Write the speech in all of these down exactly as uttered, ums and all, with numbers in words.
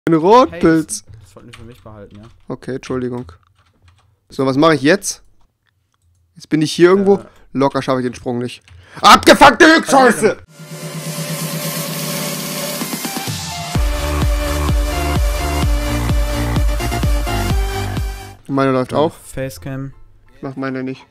Ein Rotpilz. Hey, das wollten wir für mich behalten, ja. Okay, Entschuldigung. So, was mache ich jetzt? Jetzt bin ich hier irgendwo. Äh. Locker schaffe ich den Sprung nicht. Abgefuckte Höchstscheiße! Meine läuft auch. Facecam. Ich mach meine nicht.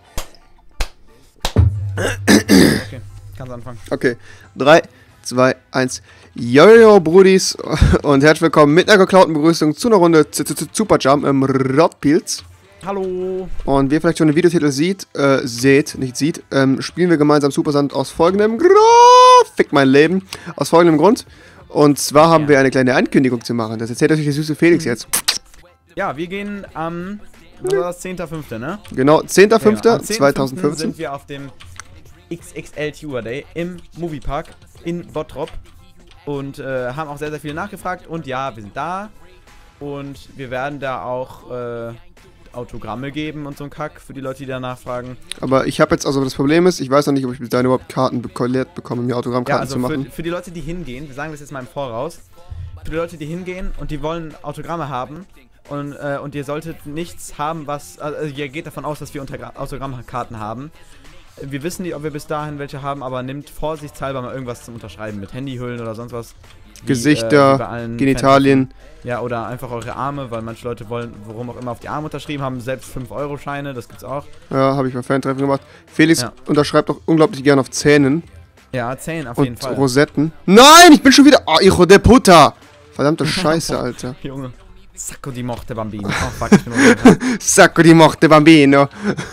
Okay, kannst anfangen. Okay. drei, zwei, eins. Jojo, Brudis. Und herzlich willkommen mit einer geklauten Begrüßung zu einer Runde Super Jump im Rotpilz. Hallo. Und wie ihr vielleicht schon im Videotitel seht, äh, seht, nicht sieht, ähm, spielen wir gemeinsam Super Sand aus folgendem Grund. Fick mein Leben. Aus folgendem Grund. Und zwar haben ja. wir eine kleine Ankündigung zu machen. Das erzählt euch der süße Felix mhm. jetzt. Ja, wir gehen am ähm, ja. zehnter fünfter, ne? Genau, zehnter fünfter Ja, zweitausendfünfzehn sind wir auf dem X X L Tuber Day im Moviepark in Bottrop. Und äh, haben auch sehr, sehr viele nachgefragt. Und ja, wir sind da. Und wir werden da auch äh, Autogramme geben und so ein Kack für die Leute, die da nachfragen. Aber ich habe jetzt, also das Problem ist, ich weiß noch nicht, ob ich bis dahin überhaupt Karten bekolliert bekomme, mir Autogrammkarten ja, also zu machen. Für, für die Leute, die hingehen, wir sagen das jetzt mal im Voraus, für die Leute, die hingehen und die wollen Autogramme haben und, äh, und ihr solltet nichts haben, was, also ihr geht davon aus, dass wir Autogrammkarten haben. Wir wissen nicht, ob wir bis dahin welche haben, aber nehmt vorsichtshalber mal irgendwas zum Unterschreiben mit Handyhüllen oder sonst was. Wie, Gesichter, äh, Genitalien. Ja, oder einfach eure Arme, weil manche Leute wollen, warum auch immer, auf die Arme unterschrieben haben. Selbst fünf Euro Scheine, das gibt's auch. Ja, habe ich bei Fan-Treffen gemacht. Felix ja. unterschreibt auch unglaublich gerne auf Zähnen. Ja, Zähnen auf und jeden Fall. Und Rosetten. Nein, ich bin schon wieder... Oh, hijo de puta. Verdammte Scheiße, Alter. Junge. Sacco di morte bambino. Oh, fuck, ich bin runter. Sacco di morte bambino.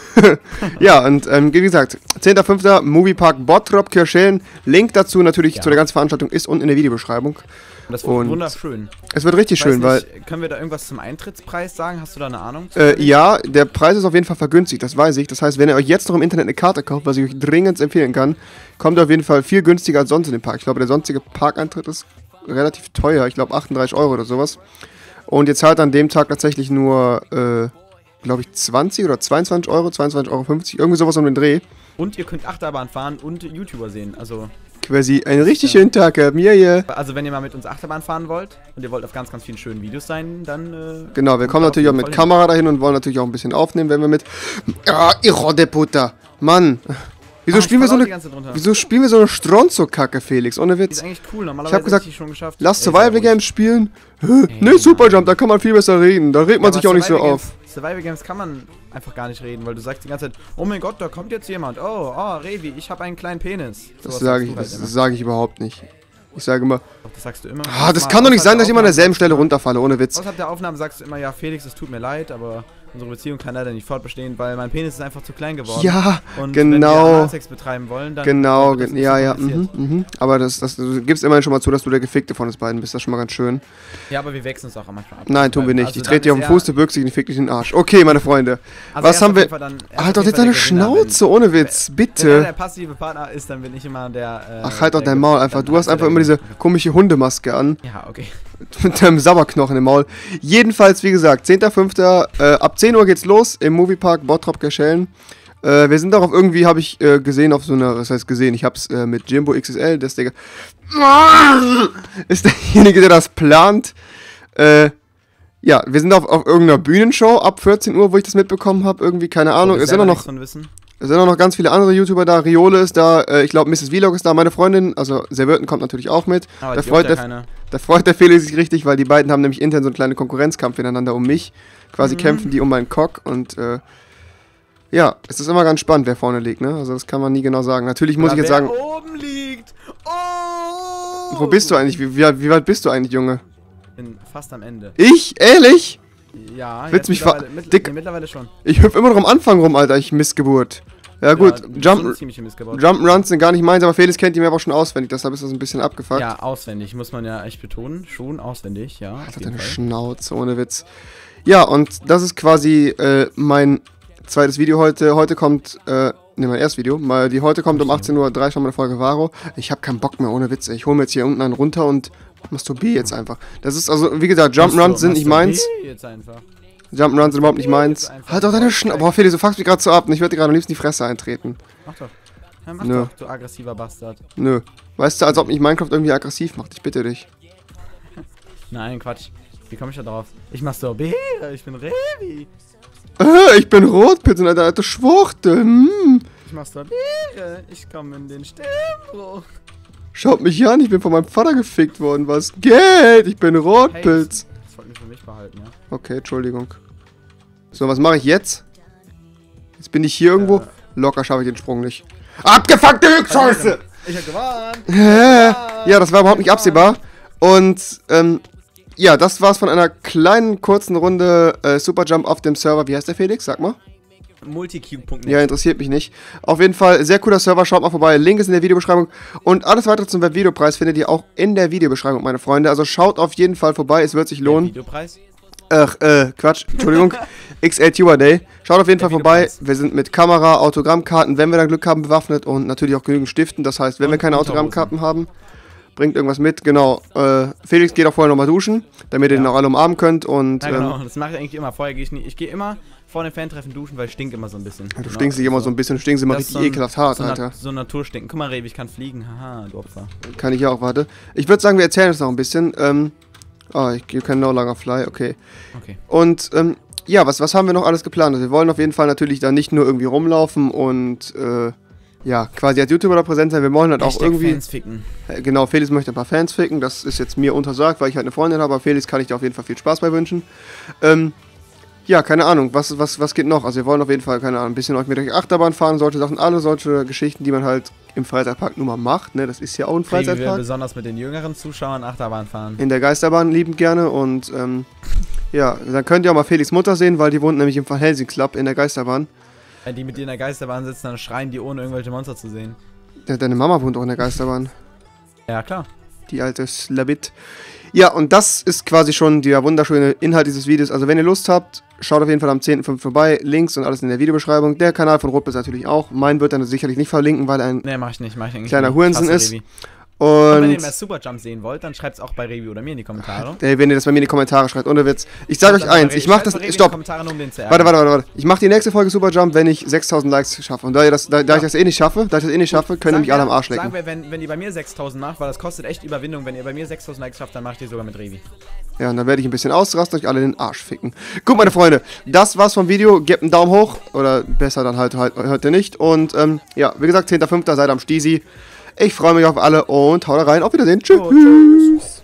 Ja, und ähm, wie gesagt, zehnter fünfter Moviepark Bottrop, Kirchhellen. Link dazu natürlich ja. zu der ganzen Veranstaltung ist unten in der Videobeschreibung. Und das wird und wunderschön. Es wird richtig schön, nicht, weil... Können wir da irgendwas zum Eintrittspreis sagen? Hast du da eine Ahnung? Äh, ja, der Preis ist auf jeden Fall vergünstigt, das weiß ich. Das heißt, wenn ihr euch jetzt noch im Internet eine Karte kauft, was ich euch dringend empfehlen kann, kommt ihr auf jeden Fall viel günstiger als sonst in den Park. Ich glaube, der sonstige Parkeintritt ist relativ teuer. Ich glaube, achtunddreißig Euro oder sowas. Und ihr zahlt an dem Tag tatsächlich nur, äh, glaube ich, zwanzig oder zweiundzwanzig Euro, zweiundzwanzig Euro fünfzig, irgendwie sowas um den Dreh. Und ihr könnt Achterbahn fahren und YouTuber sehen, also... Quasi einen richtig ja. schönen Tag haben, ja, ja. Also wenn ihr mal mit uns Achterbahn fahren wollt und ihr wollt auf ganz, ganz vielen schönen Videos sein, dann... Äh, genau, wir kommen natürlich auch mit Kamera hin. dahin und wollen natürlich auch ein bisschen aufnehmen, wenn wir mit... Ah, hijo de puta, Mann. Wieso, ah, spielen wir so eine, wieso spielen wir so eine Stronzo-Kacke, Felix? Ohne Witz. Die ist eigentlich cool, normalerweise ich hab gesagt, ich schon geschafft. Lass Survival Games spielen. Ne, Super Jump, da kann man viel besser reden. Da redet man ja, sich auch nicht so auf. Survival Games kann man einfach gar nicht reden, weil du sagst die ganze Zeit, oh mein Gott, da kommt jetzt jemand. Oh, oh, Revi, ich habe einen kleinen Penis. So das sage ich, halt das sage ich überhaupt nicht. Ich sage immer, doch, das sagst du immer. Ah, das kann doch nicht sein, dass ich immer an derselben Stelle runterfalle, ohne Witz. Außerhalb der Aufnahme sagst du immer, ja, Felix, es tut mir leid, aber unsere Beziehung kann leider nicht fortbestehen, weil mein Penis ist einfach zu klein geworden. Ja, und genau. wenn wir Analsex betreiben wollen, dann... Genau, ge ja, ja, mhm, mhm. Aber das, das, du gibst immerhin schon mal zu, dass du der Gefickte von uns beiden bist, das ist schon mal ganz schön. Ja, aber wir wechseln es auch manchmal ab. Nein, tun wir nicht. Also ich trete dir auf den Fuß, du bürgst dich und ich fick dich in den Arsch. Okay, meine Freunde. Also was haben wir... Dann, halt doch jetzt deine Schnauze, ohne Witz, bitte. Wenn er der passive Partner ist, dann bin ich immer der... Äh, Ach, halt doch dein Maul einfach. Du hast einfach immer diese komische Hundemaske an. Ja, okay. Mit deinem Sabberknochen im Maul. Jedenfalls, wie gesagt, zehnter fünfter Äh, ab zehn Uhr geht's los im Moviepark Bottrop Kirchhellen. Äh, wir sind darauf irgendwie, habe ich äh, gesehen, auf so einer, was heißt gesehen, ich hab's äh, mit Jimbo X S L, das Digga, ist derjenige, der das plant. Äh, ja, wir sind auf, auf irgendeiner Bühnenshow ab vierzehn Uhr, wo ich das mitbekommen habe, irgendwie, keine Ahnung. Es sind auch noch... Es sind auch noch ganz viele andere YouTuber da. Riole ist da, äh, ich glaube Misses Vlog ist da, meine Freundin, also Servörten kommt natürlich auch mit. Aber da, freut ja der, da freut der Felix sich richtig, weil die beiden haben nämlich intern so einen kleinen Konkurrenzkampf miteinander um mich. Quasi mhm. kämpfen die um meinen Cock und äh, ja, es ist immer ganz spannend, wer vorne liegt, ne? Also das kann man nie genau sagen. Natürlich muss Oder ich jetzt wer sagen... oben liegt! Oh! Wo bist du eigentlich? Wie, wie, wie weit bist du eigentlich, Junge? Ich bin fast am Ende. Ich? Ehrlich? Ja, Willst mich mittlerweile, mit, Dick, nee, mittlerweile schon. Ich hüpfe immer noch am Anfang rum, Alter, ich Missgeburt. Ja gut, ja, Jump, Jump'n'Runs sind gar nicht meins, aber Felix kennt die mir aber schon auswendig, deshalb ist das ein bisschen abgefuckt. Ja, auswendig, muss man ja echt betonen. Schon auswendig, ja. Alter, deine Schnauze, ohne Witz. Ja, und das ist quasi äh, mein zweites Video heute. Heute kommt, äh, ne, mein erstes Video. Mal, die heute kommt um achtzehn Uhr dreißig noch eine Folge Varo. Ich hab keinen Bock mehr, ohne Witz. Ich hole mir jetzt hier unten einen runter und masturbiere jetzt einfach. Das ist also, wie gesagt, Jump'n'Runs sind nicht meins. Jetzt einfach. Jump'n'Runs sind überhaupt nicht meins. Halt doch deine Schnauze. Boah, Felix, du fuckst mich gerade so ab und ich werde dir gerade am liebsten die Fresse eintreten. Mach doch. Ja, mach Nö. doch, du aggressiver Bastard. Nö. Weißt du, als ob mich Minecraft irgendwie aggressiv macht. Ich bitte dich. Nein, Quatsch. Wie komme ich da drauf? Ich masturbiere, ich bin Revi. Äh, ich bin Rotpilz und eine alte Schwuchtel. Hm. Ich masturbiere, ich komme in den Stimmbruch. Schaut mich an, ich bin von meinem Vater gefickt worden. Was geht? Ich bin Rotpilz. Hey, das wollten wir für mich behalten, ja? Okay, Entschuldigung. So, was mache ich jetzt? Jetzt bin ich hier irgendwo. Äh. Locker schaffe ich den Sprung nicht. Abgefuckte Scheiße! Ich hab gewonnen! Äh, ja, das war überhaupt nicht absehbar. Und, ähm, ja, das war's von einer kleinen, kurzen Runde äh, Superjump auf dem Server. Wie heißt der, Felix? Sag mal. Multicube Punkt net. Ja, interessiert mich nicht. Auf jeden Fall, sehr cooler Server, schaut mal vorbei. Link ist in der Videobeschreibung. Und alles weitere zum Webvideopreis findet ihr auch in der Videobeschreibung, meine Freunde. Also schaut auf jeden Fall vorbei, es wird sich lohnen. Videopreis? Ach, äh, Quatsch, Entschuldigung. X L Tuber Day. Schaut auf jeden Der Fall vorbei. Videopreis. Wir sind mit Kamera, Autogrammkarten, wenn wir dann Glück haben, bewaffnet und natürlich auch genügend Stiften. Das heißt, wenn Und wir keine Unterhosen. Autogrammkarten haben, bringt irgendwas mit. Genau. Äh, Felix geht auch vorher nochmal duschen, damit ihr Ja. den auch alle umarmen könnt. Und, Ja, genau. ähm, Das mache ich eigentlich immer. Vorher gehe ich nicht. Ich gehe immer vor dem Fantreffen duschen, weil ich stink immer so ein bisschen. du stinkst dich immer so ein bisschen, du stinkst immer Das ist richtig so ein- ekelhaft hart, so Alter. Na, so ein Naturstinken. Guck mal, Revi, ich kann fliegen. Haha, du Opfer. Kann ich ja auch, warte. Ich würde sagen, wir erzählen es noch ein bisschen. Ähm, oh, ich gebe keinen No Longer Fly, okay. Okay. Und, ähm, ja, was, was haben wir noch alles geplant? Also wir wollen auf jeden Fall natürlich da nicht nur irgendwie rumlaufen und, äh, ja, quasi als YouTuber da präsent sein. Wir wollen halt auch Hashtag irgendwie... Fans ficken. Äh, Genau, Felix möchte ein paar Fans ficken. Das ist jetzt mir untersagt, weil ich halt eine Freundin habe. Aber Felix kann ich dir auf jeden Fall viel Spaß bei wünschen. Ähm, ja, keine Ahnung. Was, was, was geht noch? Also wir wollen auf jeden Fall, keine Ahnung, ein bisschen euch mit euch Achterbahn fahren. Solche Sachen, alle solche Geschichten, die man halt im Freizeitpark nur mal macht. Ne? Das ist ja auch ein Revi will Freizeitpark. besonders mit den jüngeren Zuschauern Achterbahn fahren. In der Geisterbahn liebend gerne. Und, ähm, ja, dann könnt ihr auch mal Felix Mutter sehen, weil die wohnt nämlich im Van Helsing Club in der Geisterbahn. Wenn die mit dir in der Geisterbahn sitzen, dann schreien die, ohne irgendwelche Monster zu sehen. Ja, deine Mama wohnt auch in der Geisterbahn. Ja, klar. Die alte Slabit. Ja, und das ist quasi schon der wunderschöne Inhalt dieses Videos. Also wenn ihr Lust habt, schaut auf jeden Fall am zehnten fünften vorbei. Links und alles in der Videobeschreibung. Der Kanal von Rotpilz natürlich auch. Mein wird dann sicherlich nicht verlinken, weil er ein Ne, mach ich nicht, mach ich eigentlich kleiner nicht. Hurensohn Hasse ist. Revi. Und wenn ihr Und mehr Superjump sehen wollt, dann schreibt's auch bei Revi oder mir in die Kommentare. ey, wenn ihr das bei mir in die Kommentare schreibt, ohne Witz. Ich sage euch Dann eins, bei ich Revi- mach schreibt's das... bei Revi in die Stopp. Kommentare, nur um den zu Warte, ärgern. warte, warte, warte. Ich mache die nächste Folge Superjump, wenn ich sechstausend Likes schaffe. Und da, ihr das, da, da ich das eh nicht schaffe, da ich das eh nicht schaffe, können Sagen mich alle am wir- Arsch lecken. Sagen wir, wenn, wenn ihr bei mir sechstausend macht, weil das kostet echt Überwindung, wenn ihr bei mir sechstausend Likes schafft, dann macht ihr sogar mit Revi. Ja, und dann werde ich ein bisschen ausrasten und euch alle den Arsch ficken. Gut, meine Freunde, das war's vom Video. Gebt einen Daumen hoch. Oder besser dann halt, halt heute nicht. Und ähm, ja, wie gesagt, zehnten fünften seid am Stisi. Ich freue mich auf alle und haut rein. Auf Wiedersehen. Tschüss. So, tschüss.